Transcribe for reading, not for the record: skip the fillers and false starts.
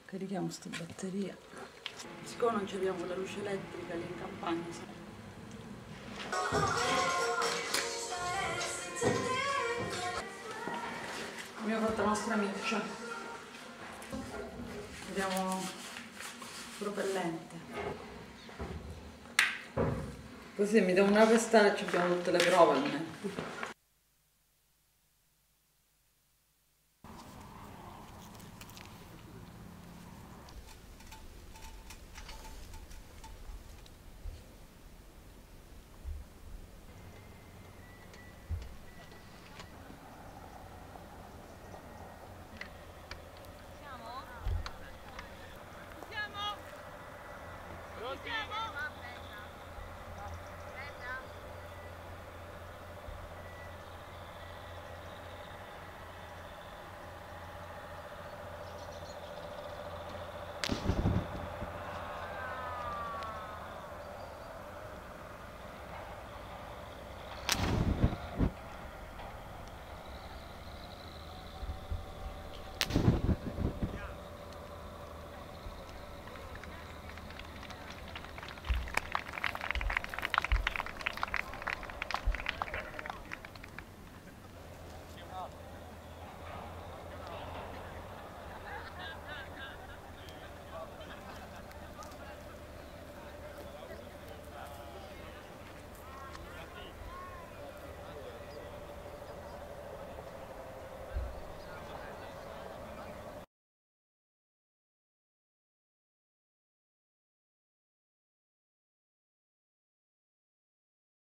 Carichiamo sta batteria. Siccome non abbiamo la luce elettrica lì in campagna, abbiamo fatto la nostra miccia. Vediamo propellente. Così mi devo una pestare e ci abbiamo tutte le prove almeno.